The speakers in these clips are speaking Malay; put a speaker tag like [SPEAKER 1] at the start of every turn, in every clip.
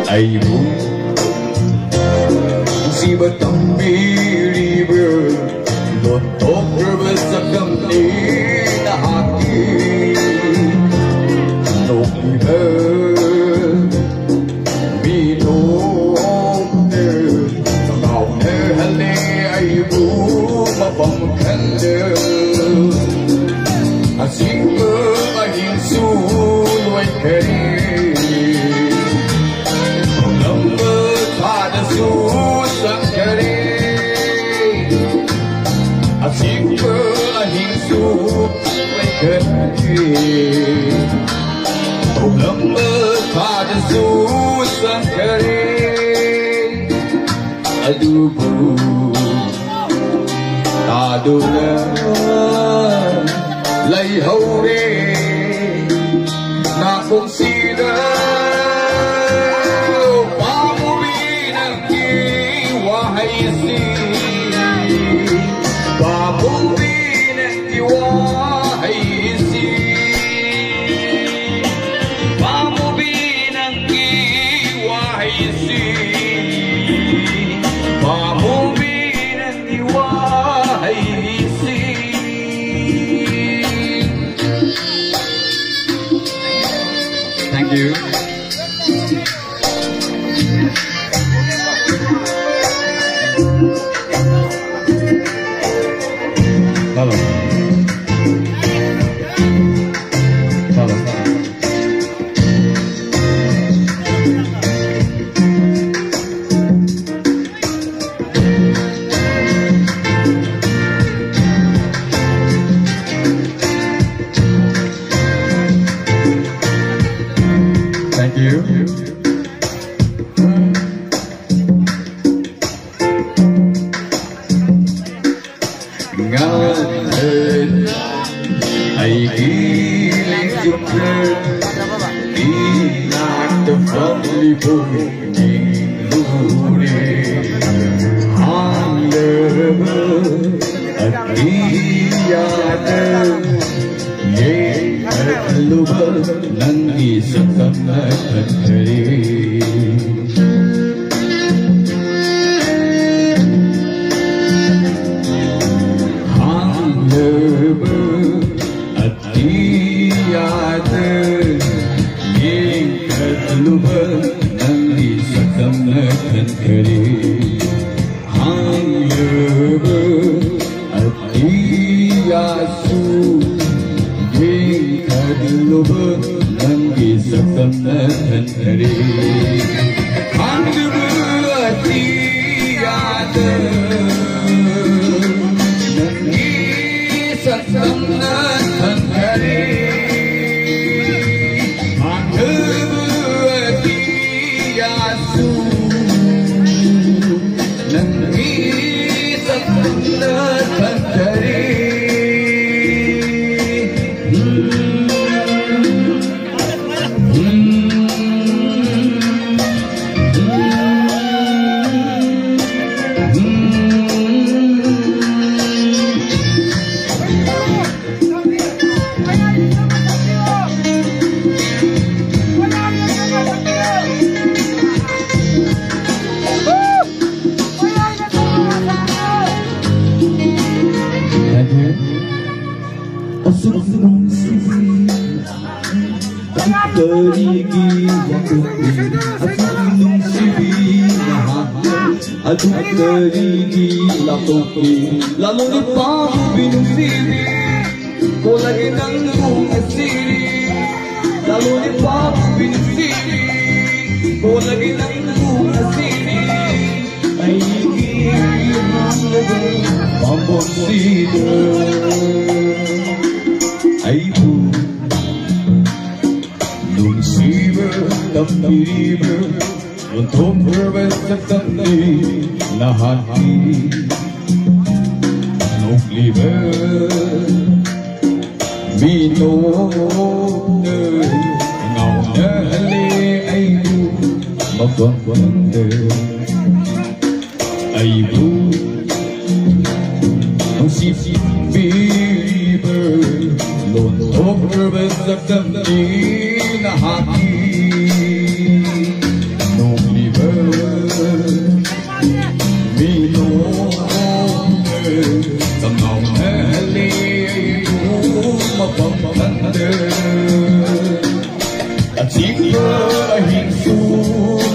[SPEAKER 1] Aibu Musibah tambiri Lotok bersakam ni na hati Nok liber Minum ne Sangau ne hale aibu Mapamkan ne Asing bermahin sulwai keri Susah kari Asing berahing suai kari Lembat pada susah kari Aduh bu Tadunan Lai haure Nakong sidah Thank you. Hello. Hello. Thank you. Ngalan ay giling jumper Inak terpalipun Ningluri Ang lebar at iyanan Yang terlubar ng isang kamatan kari At iyanan Yang terlubar ng isang kamatan kari Ang lebar at iyasu Yang terlubar ng isang kamatan kari Ang lebar at iyanan Sanatan kari Ang lebuati yasu Nang isang sanatan kari Asal-asal sini Tak terigi waktu Asal-asal sini Aduh terigi lakoki Lalu lepas minum sini Kau lagi nanggung sini Lalu lepas minum sini Kau lagi nanggung sini Aiki Pambon sini Aibu Nung siber Tapiriber Untuk berbesar ni na hati Nung liber Minum Ngau na hali aibu Mabangwanda Aibu Nung siber Untuk berbesar ni na hati Nung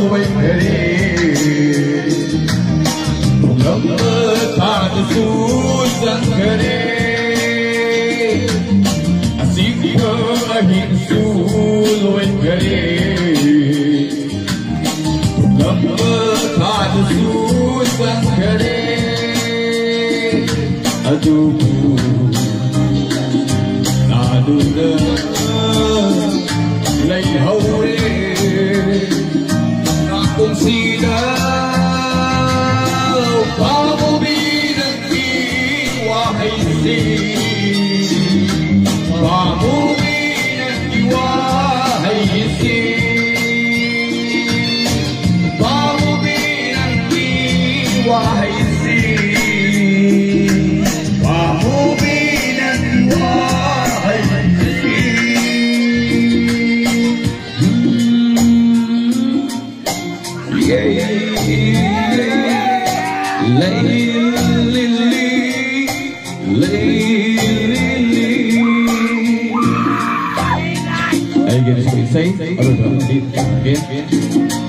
[SPEAKER 1] Say,